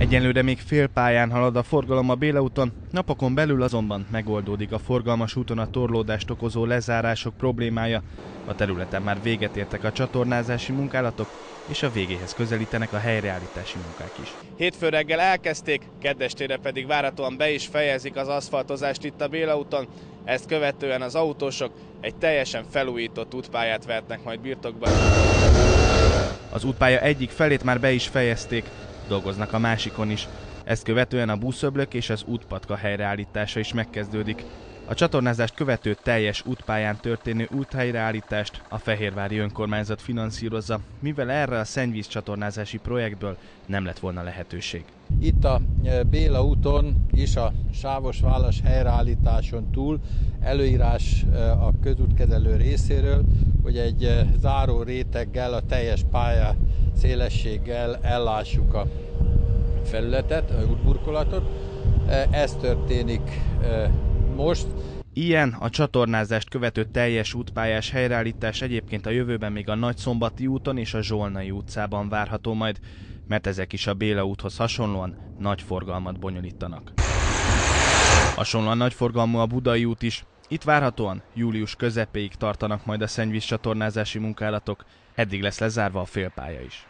Egyelőre még félpályán halad a forgalom a Béla úton, napokon belül azonban megoldódik a forgalmas úton a torlódást okozó lezárások problémája. A területen már véget értek a csatornázási munkálatok, és a végéhez közelítenek a helyreállítási munkák is. Hétfő reggel elkezdték, keddestére pedig várhatóan be is fejezik az aszfaltozást itt a Béla úton. Ezt követően az autósok egy teljesen felújított útpályát vehetnek majd birtokba. Az útpálya egyik felét már be is fejezték, dolgoznak a másikon is. Ezt követően a buszöblök és az útpatka helyreállítása is megkezdődik. A csatornázást követő teljes útpályán történő úthelyreállítást a fehérvári önkormányzat finanszírozza, mivel erre a szennyvízcsatornázási projektből nem lett volna lehetőség. Itt a Béla úton is a sávos válasz helyreállításon túl előírás a közútkezelő részéről, hogy egy záró réteggel, a teljes pálya szélességgel ellássuk a felületet, a útburkolatot. Ez történik most. Ilyen a csatornázást követő teljes útpályás helyreállítás egyébként a jövőben még a Nagyszombati úton és a Zsolnai utcában várható majd, mert ezek is a Béla úthoz hasonlóan nagy forgalmat bonyolítanak. Hasonlóan nagy forgalmú a Budai út is. Itt várhatóan július közepéig tartanak majd a szennyvízcsatornázási munkálatok, eddig lesz lezárva a félpálya is.